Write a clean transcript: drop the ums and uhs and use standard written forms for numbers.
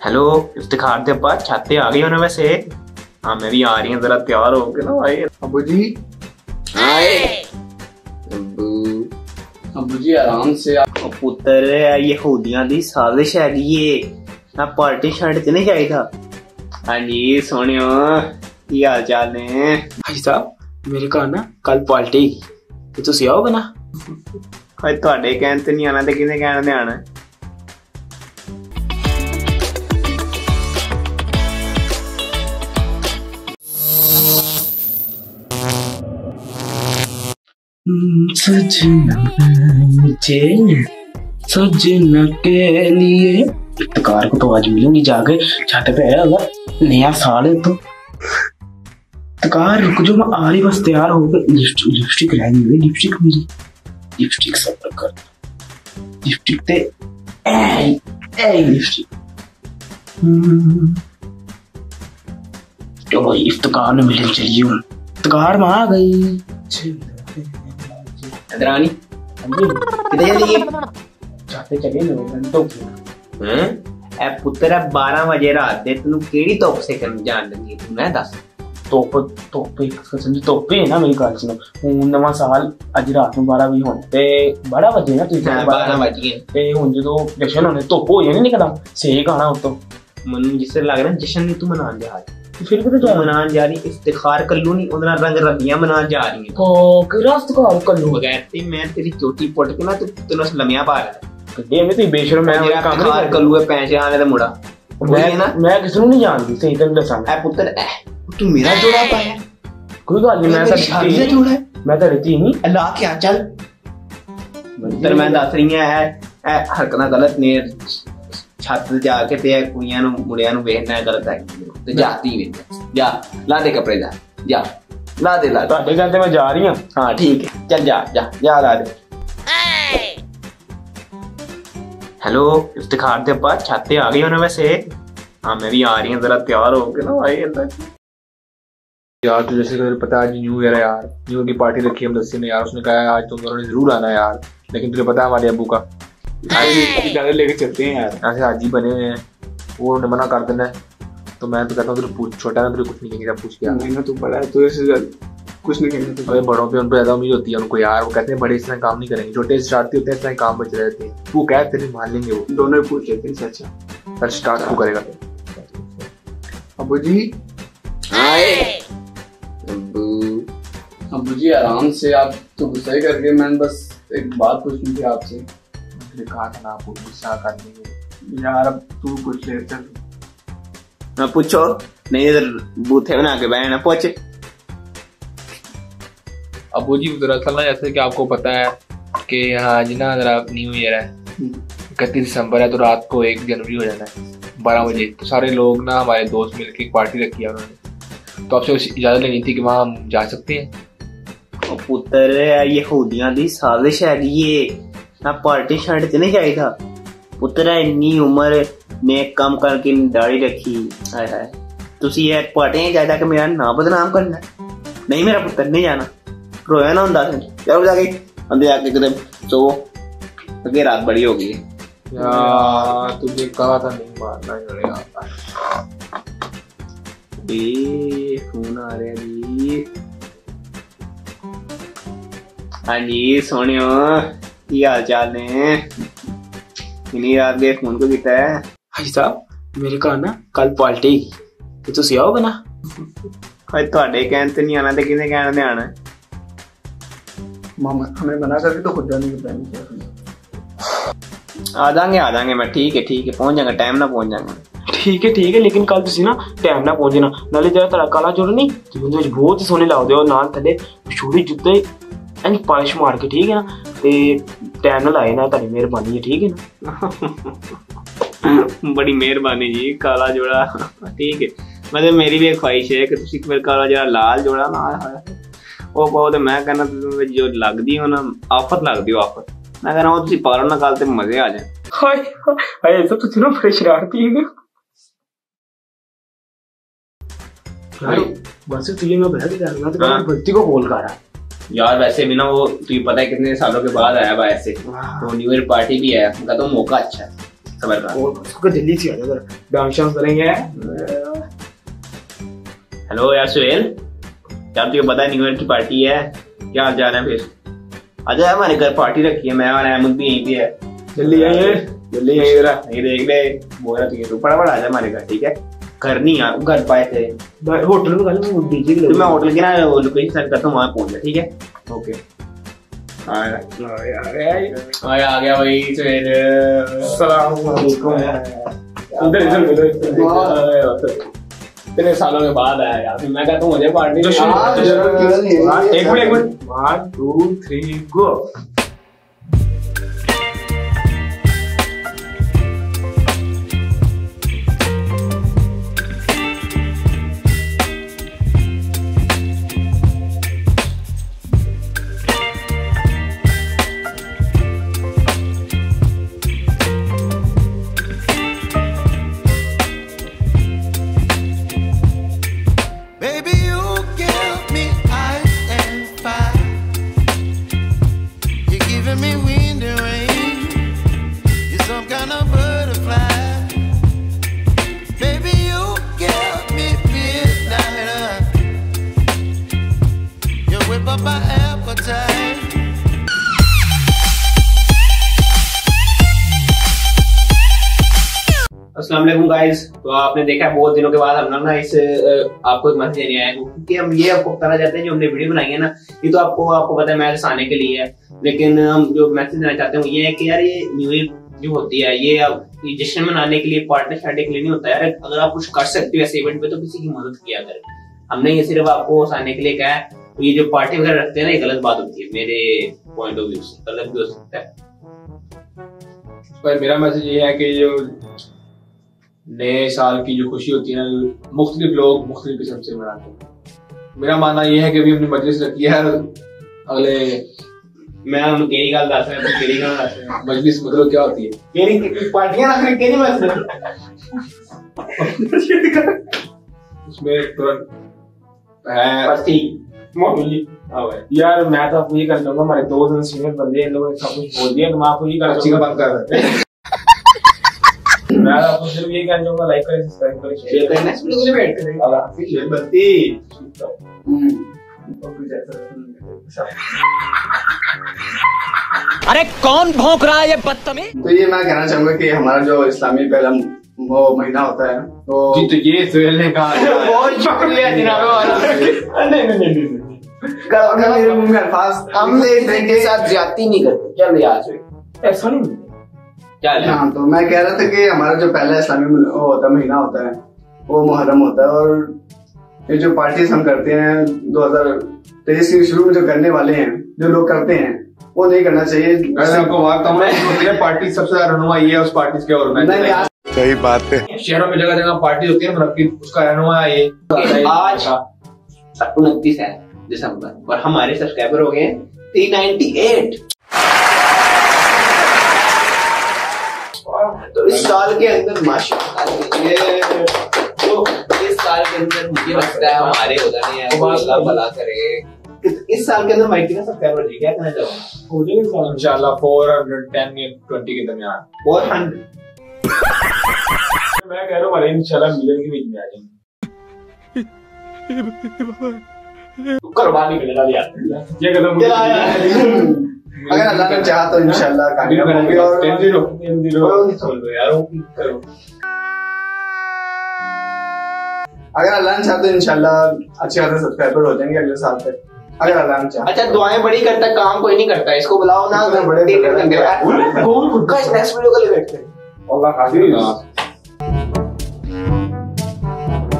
Hello Iftikhar दे अब्बा छाते आ गई हो ना वैसे। हाँ मैं भी आ रही हूँ, जरा तैयार हो के ना भाई। अबू जी आए अबू जी आराम से पुत्र यहूदियां दी साजिश है ये ना, पार्टी शर्ट च नहीं चाहिए था। हाँ जी सोनियो की हाल चाल ने? भाई साहब मेरे घर ना कल पार्टी ते तुसी आओगे ना? भाई ਤੁਹਾਡੇ ਕਹਿਣ ਤੇ ਨਹੀਂ ਆਣਾ ਤੇ ਕਿਹਨੇ ਕਹਿਣ ਤੇ ਆਣਾ? सजना के लिए इफ्तिकार को तो आज मिलूंगी जाके छत पे है। अगर नया साल है तो इफ्तिकार रुक जो, मैं आ रही बस तैयार होकर। लिपस्टिक रह गई, लिपस्टिक मेरी, लिपस्टिक सब कर लिपस्टिक ते लिपस्टिक। चलो इफ्तिकार ने मिलने चलिए, इफ्तिकार में आ गई। दरानी किधर चली है? जाते चले घंटों ए पुत्र 12 बजे रात दे तेनू केड़ी धुप सेकन जान लगी तू मैं दस? धोपे है ना मेरी गल सुनो। हुन नवा साल अज रात ਨੂੰ 12 ਵਜੇ ਹੋਣੇ ਤੇ 12 ਵਜੇ ਨਾ ਤੁਸੀਂ 12 ਵਜ ਗਏ ਤੇ ਹੁਣ ਜਦੋਂ ਜਸ਼ਨ ਹੋਣੇ ਧੁੱਪ ਹੋ ਜਾਣੀ ਨਿਕਲਦਾ ਸੇਕ ਆਣਾ ਉਤੋਂ। ਮੈਨੂੰ ਜਿਸ ਤਰ੍ਹਾਂ ਲੱਗ ਰਿਹਾ ਜਸ਼ਨ ਨਹੀਂ ਤੂੰ ਮਨਾਉਣ ਜਾ ਰਹੀ। फिर भी तो मनान जा रही इफ्तिखार कल्लू नहीं उधर रंग रबियां मनान जा रही है। तो किरा इफ्तिखार कल्लू बगैर ते मैं तेरी चोटी पुट के ना तेनू लमिया पा रहा गड्डे में तो बेशरम मैं काम नहीं इफ्तिखार कल्लू है पैसे आने दा मुड़ा मैं किसी ਨੂੰ नहीं जानती सही तन दसा। ए पुत्र तू मेरा जोड़ा पाया कोई गल नहीं, मैं शादी दा जोड़ा है, मैं तो रहती नहीं अल्लाह क्या चल पुत्र मैं दस रही है हरकत गलत ने छत जाके ते कुड़ियां नु मुंडियां नु वेखना गलत है ते जाती वेख जा ला दे कपड़े जा ला दे ਤੁਹਾਡੇ ਘਰ ਤੇ ਮੈਂ ਜਾ ਰਹੀ ਹਾਂ। हाँ ठीक है चल जा ला दे। हेलो इफ्तिखार दे अब्बा छाते आ गई हो ना वैसे? हाँ मैं भी आ रही हूँ, जरा तैयार हो के ना भाई। यार तो जैसे तुझे पता है आज न्यू ईयर है यार, न्यू ईयर की पार्टी रखी है हमदस्सी ने यार। उसने कहा है आज तुम दोनों ने जरूर आना है यार, लेकिन तुझे पता है हमारे अब्बू का आज लेके चलते हैं यार, ऐसे हाजी बने हुए हैं, वो उन्होंने मना कर देना है। तो मैं तो कहता हूँ तुझे पूछ, छोटा है तुझे कुछ नहीं कहेंगे, पूछ क्या मैंने तो बड़ा है तो ऐसे कुछ नहीं कहना। अरे बड़ों पे उन पर ज्यादा उम्मीद होती है उनको यार, वो कहते हैं बड़े इस तरह काम नहीं करेंगे, छोटे शरारती होते हैं इस तरह काम बच रहते हैं। तू कह तेरे मान लेंगे, वो दोनों ही पूछ लेते हैं। अच्छा सर स्टार्ट तू करेगा। अबू जी अबू जी आराम से, आप तो गुस्सा करके। मैंने बस एक बात पूछनी थी आपसे। मैंने कहा था ना आपको गुस्सा कर देंगे यार, अब तू पूछ ले चल। मैं पूछो नहीं इधर बूथे बना के बैठना पूछ। अबू जी दरअसल ना जैसे कि आपको पता है कि आज ना जरा न्यू ईयर है, 31 दिसंबर है, तो रात को 1 जनवरी हो जाना है 12 बजे। तो सारे लोग ना हमारे दोस्त मिलकर एक पार्टी रखी है उन्होंने, तो आपसे इजाजत लेनी थी कि वहाँ हम जा सकते हैं। पुत्र यहूदियां दी साजिश है ये ना, पार्टी शर्ट च नहीं चाहिए था। पुत्र इन्नी उम्र में कम करके दाढ़ी रखी है तुसी ये पार्टी जायदा कि मेरा नाम बदनाम करना? नहीं मेरा पुत्र नहीं जाना, रोया ना हुंदा चलो जाके अंदर जाके कदम सो अगे रात बड़ी हो गई यार। तुझे कहा था नहीं मारना यार। फोन आ रहा जी। हाँ जी सोनियो की हाल चाल ने? इन्नी रात गए फोन को किया है? भाई साहब मेरे घर ना कल पार्टी ते तुसी आओगे ना? भाई ਤੁਹਾਡੇ ਕਹਿਣ ਤੇ ਨਹੀਂ ਆਣਾ ਤੇ ਕਿਹਨੇ ਕਹਿਣ ਤੇ ਆਣਾ? मामा हमें मना करके तो खुद जाने का प्लान किया। आ जाएंगे मैं ठीक है पहुंच जाएंगे टाइम ना पहुंच जाएंगे। ठीक है लेकिन कल तुसी ना टाइम ना पहुंचना, नाले जरा तेरा काला जोड़ नहीं ते उंदे विच बहुत ही सोहने लगदे हो, नाल थल्ले छोटे जूते एंड पॉलिश मार के, ठीक है ना? ते टाइम ना लाए ना, तेरी मेहरबानी है, ठीक है ना? बड़ी मेहरबानी जी, काला जोड़ा ठीक है। मतलब मेरी भी एक ख्वाहिश है कि तुसी मेरा काला जोड़ा लाल जोड़ा ना ਉਹ ਕਹੋ ਤੇ ਮੈਂ ਕਹਿੰਦਾ ਜੋ ਲੱਗਦੀ ਹੋ ਨਾ ਆਫਤ ਲੱਗਦੀ ਹੋ ਆਫਤ। ਮੈਂ ਕਹਿੰਦਾ ਉਹ ਤੁਸੀਂ ਪਾਲੋ ਨਾ ਕੱਲ ਤੇ ਮਜ਼ੇ ਆ ਜਾਣ। ਹਾਏ ਸਭ ਤੁਸੀਂ ਨਾ ਬੜੇ ਸ਼ਰਾਰਤੀ ਹੈਗੇ भाई। बस तुझे मैं बता के करना तो बच्ची को कॉल करा यार। वैसे भी ना वो तुझे पता है कितने सालों के बाद आया ऐसे, तो न्यू ईयर पार्टी भी है उनका, तो मौका अच्छा है। सबर कर। उसको जल्दी से आ जाओ, डांस शांस करेंगे। हेलो यार सुहेल, क्या तुझे पता है न्यू ईयर की पार्टी है? क्या हाल चाल है? फिर आजा, हमारे घर पार्टी रखी है, मैं और अहमद भी यहीं पे है। जल्दी आइए, जल्दी आइए जरा। ये देख ले, बोल रहा तुझे, तू फटाफट आजा हमारे घर, ठीक है? घर नहीं यार, घर पाए थे होटल में, डीजे तो मैं होटल के ना लोकेशन सेंड करता हूँ, वहाँ पहुंच जा, ठीक है? ओके। आ गया भाई सुहेल। इतने सालों के बाद आया यार, मैं कहता हूँ मुझे पार्टी। एक मिनट 1 2 3 गो। अस्सलाम वालेकुम गाइस। तो आपने देखा बहुत दिनों के बाद हम लोग ना इस आपको एक मैसेज देने आए हैं, क्योंकि हम ये आपको बताना चाहते हैं जो हमने वीडियो बनाई है ना, ये तो आपको पता है मैच हंसाने के लिए है, लेकिन हम जो मैसेज देना चाहते हैं ये है कि यार ये न्यू ईयर जो होती है ये अब जश्न मनाने के लिए, पार्टी शार्टी के लिए नहीं होता यार। अगर आप कुछ कर सकते हो ऐसे इवेंट पे तो किसी की मदद किया करें। हमने ये सिर्फ आपको हंसाने के लिए कहा है। तो ये जो पार्टी वगैरह रखते हैं ना, ये गलत बात होती है मेरे पॉइंट ऑफ व्यू से, गलत भी हो सकता है। पर मेरा मैसेज ये है कि जो नए साल की जो खुशी होती है ना, मुख्तलिफ लोग मुख्तलिफ किस्म से मनाते हैं। मेरा मानना ये है कि अभी अपनी मजलिस रखी है, अगले मैं हम केरी गाल दस रहे हैं, केरी गाल दस रहे हैं। मजलिस मतलब क्या होती है? केरी पार्टियां रख रहे, केरी मैच उसमें तुरंत है पत्ती मोहली। यार मैं तो आपको ये कर दूंगा, हमारे 2 दिन सीनियर बंदे हैं, लोगों ने सब कुछ बोल दिया, तो मैं आपको ये कर अच्छी का बंद कर मैं आपको सिर्फ ये कहना चाहूंगा, लाइक करें, सब्सक्राइब करें, शेयर करें, नेक्स्ट वीडियो के लिए वेट करें। अल्लाह हाफिज़। शेयर बत्ती। अरे कौन भौंक रहा है ये बदतमीज? तो ये मैं कहना चाहूंगा कि हमारा जो इस्लामी पहला वो महीना होता है तो जी, तो ये सुहेल ने कहा। बहुत शुक्रिया जनाब। नहीं मेरे मुंह में अल्फाज हम एक ड्रिंक के साथ ज्यादती नहीं करते, क्या लिहाज है ऐसा नहीं क्या है? हाँ, तो मैं कह रहा था कि हमारा जो पहला इस्लामी होता है महीना होता है वो मुहर्रम होता है, और ये जो पार्टीज हम करते हैं 2023 के शुरू में जो करने वाले हैं, जो लोग करते हैं वो नहीं करना चाहिए। मैं आपको बात होती है, पार्टी सबसे ज्यादा रहनुमा ये है उस पार्टी के ऑर्गेनाइजर। सही बात है। शहरों में जगह जगह पार्टी होती है, मतलब कि उसका रहनुमा ये आज 29 है दिसंबर और हमारे सब्सक्राइबर हो गए 398। तो इस साल के अंदर माशाल्लाह ये तो इस साल के अंदर मुझे लगता है हमारे हो जाने हैं, अल्लाह भला करे। इस साल के अंदर माइक कितना सब्सक्राइबर हो जाएगा? क्या कहना चाहोगे? हो जाएगा इंशाल्लाह 410 या 20 के दरमियान। 400। मैं कह रहा हूँ हमारे इंशाल्लाह मिलियन के बीच में आ जाएंगे। कुर्बान निकलेगा यार, ये कदम अगर अल्लाह ने चाहा तो इंशाल्लाह कामयाब होंगे। और अगर अल्लाह ने चाहा तो इंशाल्लाह अच्छे खासे सब्सक्राइबर हो जाएंगे अगले साल तक, अगर अल्लाह ने चाहा। अच्छा, दुआएं बड़ी करता है, काम कोई नहीं करता, इसको बुलाओ ना। बड़े कौन नेक्स्ट वीडियो के लिए वेट करें। अल्लाह हाफिज़।